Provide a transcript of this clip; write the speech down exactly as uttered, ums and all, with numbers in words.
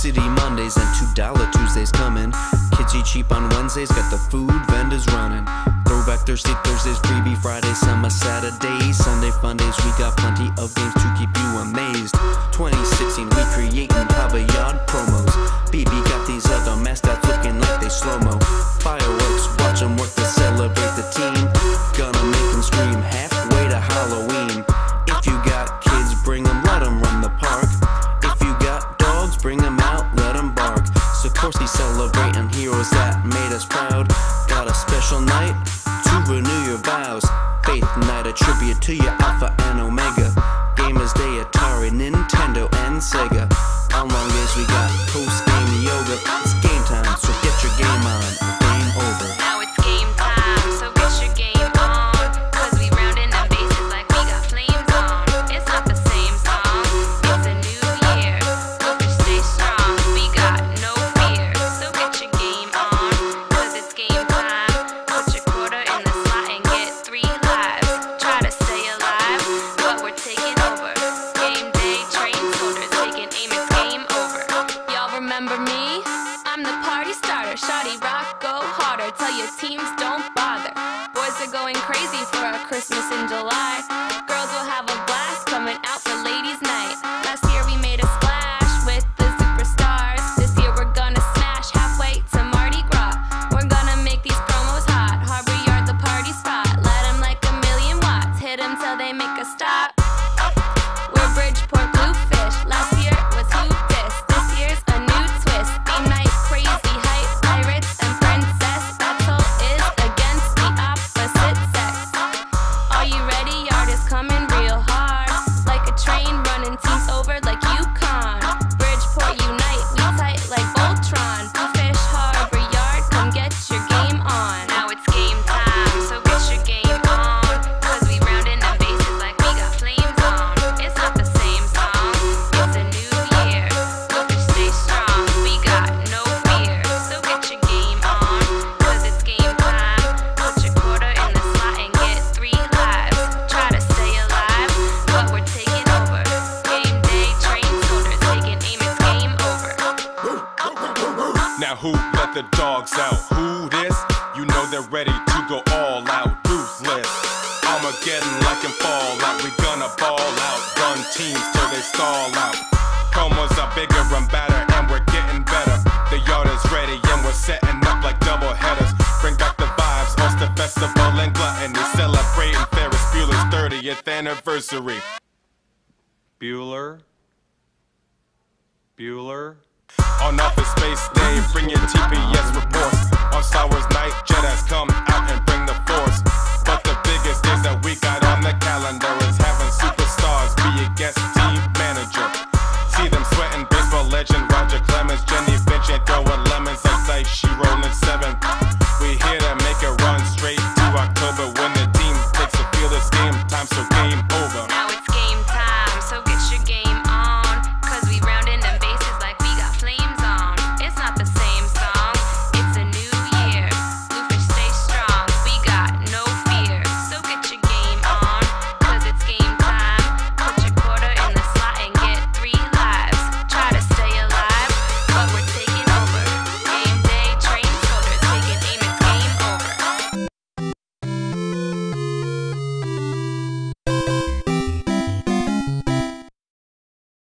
City Mondays and two dollar Tuesdays coming. Kids eat cheap on Wednesdays, got the food vendors running. Throwback Thursday, Thursdays, freebie Fridays, summer Saturdays, Sunday fun days. We got plenty of games to keep you amazed. twenty sixteen, we creating Papa Yard promos. B B got these other mascots looking like they slow-mo. Fireworks, watch them work to celebrate the team. Gonna make them scream halfway to Halloween. If you got kids, bring them, let them run the park. If you got dogs, bring them out, let them bark. So of course he's celebrating heroes that made us proud. Got a special night to renew your vows. Faith night, a tribute to your Alpha and Omega. Gamers Day, Atari, Nintendo, and Sega. On long days we got post-game yoga. It's game time, so get your game on. Game over. Now it's game time, so get your game on. Cause we rounding the bases like we got flames on. It's not the same song, it's a new year. Bluefish stay strong, we got no fear. So get your game on, cause it's game time. Put your quarter in the slot and get three lives. Try to stay alive, but we're taking over. Game day, train soldiers, taking aim, it's game over. Y'all remember me? I'm the party starter. Shawty rock, go harder. Tell your teams don't bother. Boys are going crazy for our Christmas in July. Girls will have a blast coming out for ladies' night. Last year we made a splash with the superstars. This year we're gonna smash halfway to Mardi Gras. We're gonna make these promos hot. Harbor Yard, the party spot. Let 'em like a million watts. Hit 'em till they make a stop. We're Bridgeport Bluefish. Last year was Who Dis. This year's a new twist. Theme night, crazy hype, pirates and princess. Battle is against the opposite sex. Are you ready? Yard is coming real hard. Like a train running teams over like Yukon. Bridgeport unite, we tight like Voltron. Bluefish, Harbor Yard, come get your game on. Now it's game time, so get your game on. Cause we rounding the bases like we got flames on. It's not the same song, it's a new year. Bluefish stay strong, we got no fear. So get your game on, cause it's game time. Put your quarter in the slot and get three lives. Try to stay alive, but we're taking over. Game day, train soldiers, taking aim, it's game over. Now who let the dogs out? Who this? You know they're ready to go all out, ruthless. Armageddon like in Fallout, we gonna ball out. Run teams till they stall out. Promos are bigger and better, and we're getting better. The yard is ready and we're setting up like double headers. Bring back the vibes, host a festival and gluttony. Celebrating Ferris Bueller's thirtieth anniversary. Bueller? Bueller? On Office Space Day, bring your T P S reports. On Star Wars night, Jedi's come out and bring the force. But the biggest days that we got on the calendar is